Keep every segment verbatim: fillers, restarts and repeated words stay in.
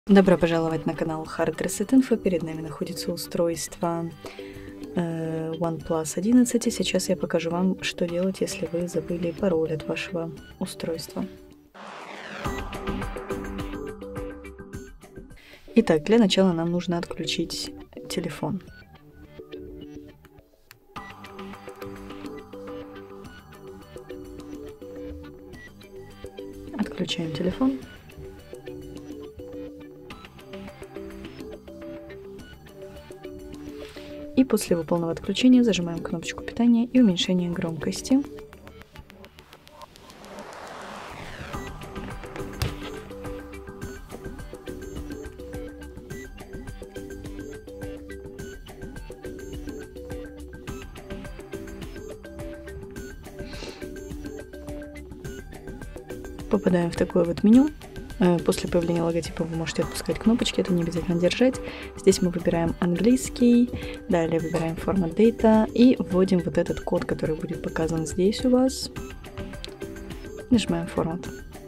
Добро пожаловать на канал Hard Reset Info. Перед нами находится устройство э, OnePlus одиннадцать. И сейчас я покажу вам, что делать, если вы забыли пароль от вашего устройства. Итак, для начала нам нужно отключить телефон. Отключаем телефон. И после его полного отключения зажимаем кнопочку питания и уменьшение громкости. Попадаем в такое вот меню. После появления логотипа вы можете отпускать кнопочки, это не обязательно держать. Здесь мы выбираем английский, далее выбираем формат data и вводим вот этот код, который будет показан здесь у вас. Нажимаем формат.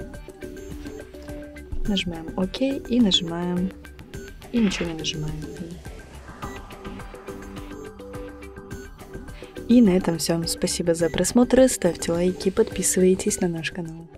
Нажимаем ОК и нажимаем... И ничего не нажимаем. И на этом все. Спасибо за просмотр, ставьте лайки, подписывайтесь на наш канал.